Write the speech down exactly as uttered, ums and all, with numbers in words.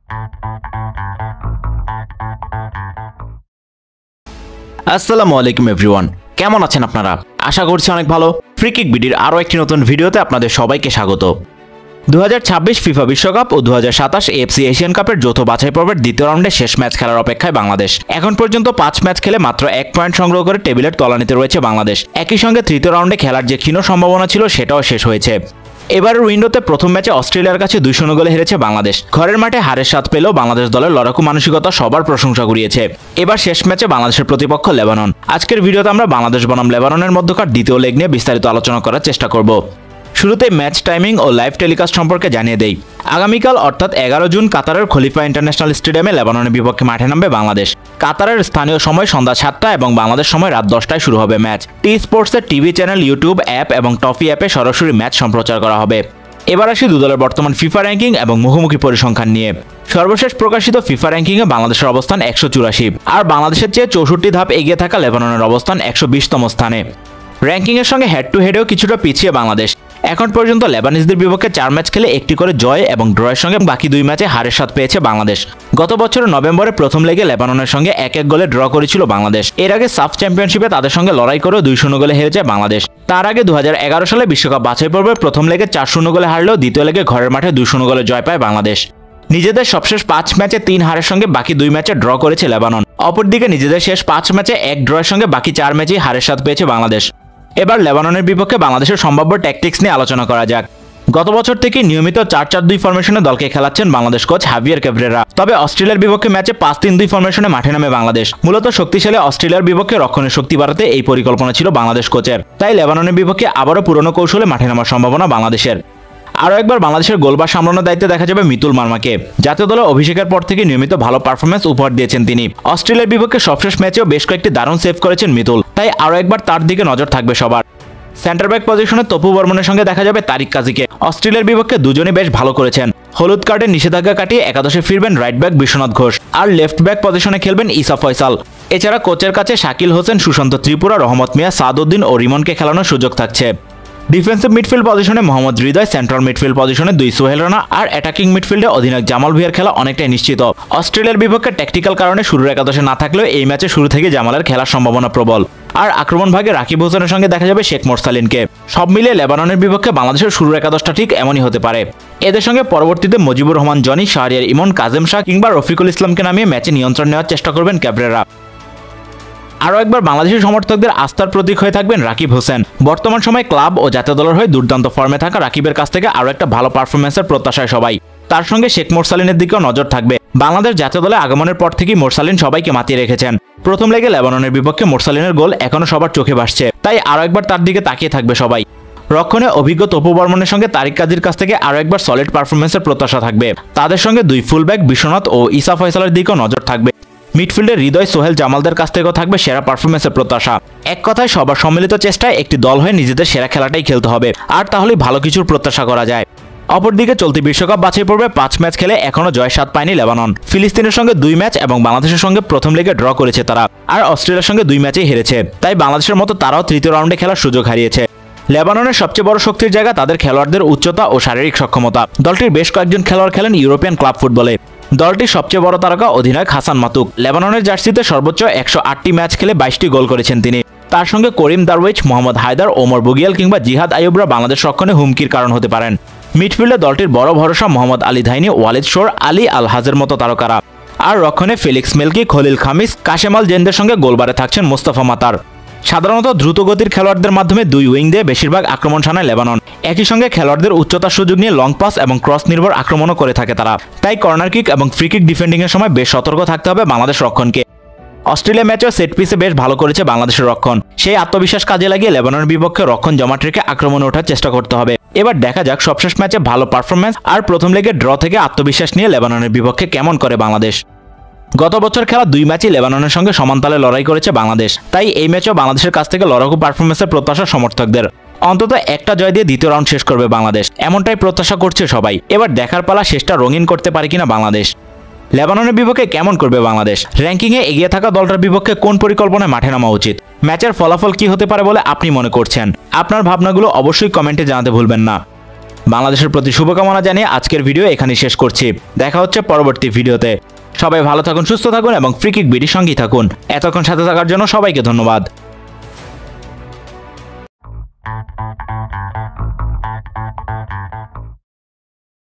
আসসালামু আলাইকুম এভরিওয়ান, কেমন আছেন আপনারা? আশা করছি অনেক ভালো। ফ্রি কিক বিডির আরও একটি নতুন ভিডিওতে আপনাদের সবাইকে স্বাগত। দু হাজার ছাব্বিশ ফিফা বিশ্বকাপ ও দু হাজার সাতাশ এএফসি এশিয়ান কাপের যৌথ বাছাই পর্বের দ্বিতীয় রাউন্ডে শেষ ম্যাচ খেলার অপেক্ষায় বাংলাদেশ। এখন পর্যন্ত পাঁচ ম্যাচ খেলে মাত্র এক পয়েন্ট সংগ্রহ করে টেবিলের তলানিতে রয়েছে বাংলাদেশ। একই সঙ্গে তৃতীয় রাউন্ডে খেলার যে ক্ষীণ সম্ভাবনা ছিল সেটাও শেষ হয়েছে। এবারের উইন্ডোতে প্রথম ম্যাচে অস্ট্রেলিয়ার কাছে দুই শূন্য গোলে হেরেছে বাংলাদেশ। ঘরের মাঠে হারের স্বাদ পেলেও বাংলাদেশ দলের লড়াকু মানসিকতা সবার প্রশংসা কুড়িয়েছে। এবার শেষ ম্যাচে বাংলাদেশের প্রতিপক্ষ লেবানন। আজকের ভিডিওতে আমরা বাংলাদেশ বনাম লেবাননের মধ্যকার দ্বিতীয় লেগ নিয়ে বিস্তারিত আলোচনা করার চেষ্টা করব। শুরুতে ম্যাচ টাইমিং ও লাইভ টেলিকাস্ট সম্পর্কে জানিয়ে দেই। আগামীকাল অর্থাৎ এগারো জুন কাতারের খলিফা ইন্টারন্যাশনাল স্টেডিয়ামে লেবাননের বিপক্ষে মাঠে নামবে বাংলাদেশ। কাতারের স্থানীয় সময় সন্ধ্যা সাতটা এবং বাংলাদেশ সময় রাত দশটায় শুরু হবে ম্যাচ। টি স্পোর্টসের টিভি চ্যানেল, ইউটিউব অ্যাপ এবং টফি অ্যাপে সরাসরি ম্যাচ সম্প্রচার করা হবে। এবার আসি দু দলের বর্তমান ফিফা র্যাঙ্কিং এবং মুখোমুখি পরিসংখ্যান নিয়ে। সর্বশেষ প্রকাশিত ফিফা র্যাঙ্কিংয়ে বাংলাদেশের অবস্থান একশো চুরাশি, আর বাংলাদেশের চেয়ে চৌষট্টি ধাপ এগিয়ে থাকা লেবাননের অবস্থান একশো বিশতম স্থানে। র্যাঙ্কিংয়ের সঙ্গে হেড টু হেডেও কিছুটা পিছিয়ে বাংলাদেশ। এখন পর্যন্ত লেবানিজদের বিপক্ষে চার ম্যাচ খেলে একটি করে জয় এবং ড্রয়ের সঙ্গে বাকি দুই ম্যাচে হারের স্বাদ পেয়েছে বাংলাদেশ। গত বছরের নভেম্বরে প্রথম লেগে লেবাননের সঙ্গে এক এক গোলে ড্র করেছিল বাংলাদেশ। এর আগে সাফ চ্যাম্পিয়নশিপে তাদের সঙ্গে লড়াই করেও দুই শূন্য গোলে হেরেছে বাংলাদেশ। তার আগে দু হাজার এগারো সালে বিশ্বকাপ বাছাই পর্বে প্রথম লেগে চার শূন্য গোলে হারলেও দ্বিতীয় লেগে ঘরের মাঠে দুই শূন্য গোলে জয় পায় বাংলাদেশ। নিজেদের সবশেষ পাঁচ ম্যাচে তিন হারের সঙ্গে বাকি দুই ম্যাচে ড্র করেছে লেবানন। অপরদিকে নিজেদের শেষ পাঁচ ম্যাচে এক ড্রয়ের সঙ্গে বাকি চার ম্যাচেই হারের স্বাদ পেয়েছে বাংলাদেশ। এবার লেবাননের বিপক্ষে বাংলাদেশের সম্ভাব্য ট্যাকটিক্স নিয়ে আলোচনা করা যাক। গত বছর থেকে নিয়মিত চার চার দুই ফরমেশনে দলকে খেলাচ্ছেন বাংলাদেশ কোচ হাভিয়ার ক্যাভরেরা। তবে অস্ট্রেলিয়ার বিপক্ষে ম্যাচে পাঁচ তিন দুই ফরমেশনে মাঠে নামে বাংলাদেশ। মূলত শক্তিশালী অস্ট্রেলিয়ার বিপক্ষে রক্ষণের শক্তি বাড়াতে এই পরিকল্পনা ছিল বাংলাদেশ কোচের। তাই লেবাননের বিপক্ষে আবারও পুরনো কৌশলে মাঠে নামার সম্ভাবনা বাংলাদেশের। আরও একবার বাংলাদেশের গোলবার সামলানোর দায়িত্বে দেখা যাবে মিতুল মার্মাকে। জাতীয় দলে অভিষেকের পর থেকে নিয়মিত ভালো পারফরম্যান্স উপহার দিয়েছেন তিনি। অস্ট্রেলিয়ার বিপক্ষে সবশেষ ম্যাচেও বেশ কয়েকটি দারুণ সেভ করেছেন মিতুল। তাই আরও একবার তার দিকে নজর থাকবে সবার। সেন্টার ব্যাক পজিশনে তপু বর্মনের সঙ্গে দেখা যাবে তারিক কাজীকে। অস্ট্রেলিয়ার বিপক্ষে দুজনই বেশ ভালো করেছেন। হলুদ কার্ডের নিষেধাজ্ঞা কাটিয়ে একাদশে ফিরবেন রাইট ব্যাক বিশ্বনাথ ঘোষ, আর লেফট ব্যাক পজিশনে খেলবেন ইসা ফয়সাল। এছাড়া কোচের কাছে শাকিল হোসেন, সুশান্ত ত্রিপুরা, রহমত মিয়া, সাদউদ্দিন ও রিমনকে খেলানোর সুযোগ থাকছে। ডিফেন্সিভ মিডফিল্ড পজিশনে মোহাম্মদ হৃদয়, সেন্ট্রাল মিডফিল্ড পজিশনে দুই সোহেল রানা, আর অ্যাটাকিং মিডফিল্ডে অধিনায়ক জামাল ভুঁইয়ার খেলা অনেকটাই নিশ্চিত। অস্ট্রেলিয়ার বিপক্ষে ট্যাকটিক্যাল কারণে শুরুর একাদশে না থাকলেও এই ম্যাচে শুরু থেকে জামালের খেলার সম্ভাবনা প্রবল। আর আক্রমণ ভাগে রাকিব হোসেনের সঙ্গে দেখা যাবে শেখ মোরসালিনকে। সব মিলিয়ে লেবাননের বিপক্ষে বাংলাদেশের শুরুর একাদশটা ঠিক এমনই হতে পারে। এদের সঙ্গে পরবর্তীতে মুজিবুর রহমান জনি, শাহরিয়ার ইমন, কাজেম শাহ কিংবা রফিকুল ইসলামকে নামিয়ে ম্যাচে নিয়ন্ত্রণ নেওয়ার চেষ্টা করবেন ক্যাভরেরা। আরও একবার বাংলাদেশি সমর্থকদের আস্থার প্রতীক হয়ে থাকবেন রাকিব হোসেন। বর্তমান সময়ে ক্লাব ও জাতীয় দলের হয়ে দুর্দান্ত ফর্মে থাকা রাকিবের কাছ থেকে আরও একটা ভালো পারফরমেন্সের প্রত্যাশায় সবাই। তার সঙ্গে শেখ মোরসালিনের দিকেও নজর থাকবে। বাংলাদেশ জাতীয় দলে আগমনের পর থেকেই মোরসালিন সবাইকে মাতিয়ে রেখেছেন। প্রথম লেগে লেবাননের বিপক্ষে মোরসালিনের গোল এখনও সবার চোখে ভাসছে, তাই আরও একবার তার দিকে তাকিয়ে থাকবে সবাই। রক্ষণে অভিজ্ঞ তপু বর্মনের সঙ্গে তারিক কাজীর কাছ থেকে আরও একবার সলিড পারফরমেন্সের প্রত্যাশা থাকবে। তাদের সঙ্গে দুই ফুলব্যাক বিশ্বনাথ ও ইসা ফয়সালের দিকেও নজর থাকবে। মিডফিল্ডে হৃদয়, সোহেল, জামালদের কাছ থেকেও থাকবে সেরা পারফরমেন্সের প্রত্যাশা। এক কথায় সবার সম্মিলিত চেষ্টায় একটি দল হয়ে নিজেদের সেরা খেলাটাই খেলতে হবে, আর তাহলেই ভালো কিছুর প্রত্যাশা করা যায়। অপরদিকে চলতি বিশ্বকাপ বাছাই পর্বে পাঁচ ম্যাচ খেলে এখনও জয় স্বাদ পায়নি লেবানন। ফিলিস্তিনের সঙ্গে দুই ম্যাচ এবং বাংলাদেশের সঙ্গে প্রথম লেগে ড্র করেছে তারা, আর অস্ট্রেলিয়ার সঙ্গে দুই ম্যাচেই হেরেছে। তাই বাংলাদেশের মতো তারাও তৃতীয় রাউন্ডে খেলার সুযোগ হারিয়েছে। লেবাননের সবচেয়ে বড় শক্তির জায়গা তাদের খেলোয়াড়দের উচ্চতা ও শারীরিক সক্ষমতা। দলটির বেশ কয়েকজন খেলোয়াড় খেলেন ইউরোপিয়ান ক্লাব ফুটবলে। দলটির সবচেয়ে বড় তারকা অধিনায়ক হাসান মাতুক। লেবাননের জার্সিতে সর্বোচ্চ একশো আটটি ম্যাচ খেলে বাইশটি গোল করেছেন তিনি। তার সঙ্গে করিম দারওয়েজ, মোহাম্মদ হায়দার, ওমর বুগিয়াল কিংবা জিহাদ আইয়ুবরা বাংলাদেশ রক্ষণে হুমকির কারণ হতে পারেন। মিডফিল্ডে দলটির বড় ভরসা মোহাম্মদ আলী ধাইনি, ওয়ালিদ শোর, আলী আল হাজের মতো তারকারা। আর রক্ষণে ফেলিক্স মেলকি, খলিল খামিস, কাশেমাল জেনদের সঙ্গে গোলবারে থাকছেন মোস্তফা মাতার। সাধারণত দ্রুতগতির খেলোয়াড়দের মাধ্যমে দুই উইং দিয়ে বেশিরভাগ আক্রমণ সানায় লেবানন। একই সঙ্গে খেলোয়াড়দের উচ্চতার সুযোগ নিয়ে লং পাস এবং ক্রস নির্ভর আক্রমণও করে থাকে তারা। তাই কর্নার কিক এবং ফ্রি কিক ডিফেন্ডিংয়ের সময় বেশ সতর্ক থাকতে হবে বাংলাদেশ রক্ষণকে। অস্ট্রেলিয়া ম্যাচেও সেট পিসে বেশ ভালো করেছে বাংলাদেশের রক্ষণ। সেই আত্মবিশ্বাস কাজে লাগিয়ে লেবাননের বিপক্ষে রক্ষণ জমাট রেখে আক্রমণে ওঠার চেষ্টা করতে হবে। এবার দেখা যাক সবশেষ ম্যাচে ভালো পারফরমেন্স আর প্রথম লেগে ড্র থেকে আত্মবিশ্বাস নিয়ে লেবাননের বিপক্ষে কেমন করে বাংলাদেশ। গত বছর খেলা দুই ম্যাচই লেবাননের সঙ্গে সমানতালে লড়াই করেছে বাংলাদেশ। তাই এই ম্যাচেও বাংলাদেশের কাছ থেকে লড়াকু পারফরমেন্সের প্রত্যাশা সমর্থকদের। অন্তত একটা জয় দিয়ে দ্বিতীয় রাউন্ড শেষ করবে বাংলাদেশ, এমনটাই প্রত্যাশা করছে সবাই। এবার দেখার পালা শেষটা রঙিন করতে পারে কিনা বাংলাদেশ। লেবাননের বিপক্ষে কেমন করবে বাংলাদেশ? র্যাঙ্কিংয়ে এগিয়ে থাকা দলটার বিপক্ষে কোন পরিকল্পনায় মাঠে নামা উচিত? ম্যাচের ফলাফল কি হতে পারে বলে আপনি মনে করছেন? আপনার ভাবনাগুলো অবশ্যই কমেন্টে জানাতে ভুলবেন না। বাংলাদেশের প্রতি শুভকামনা জানিয়ে আজকের ভিডিও এখানেই শেষ করছি। দেখা হচ্ছে পরবর্তী ভিডিওতে। সবাই ভালো থাকুন, সুস্থ থাকুন এবং ফ্রি কিক বিডির সঙ্গেই থাকুন। এতক্ষণ সাথে থাকার জন্য সবাইকে ধন্যবাদ।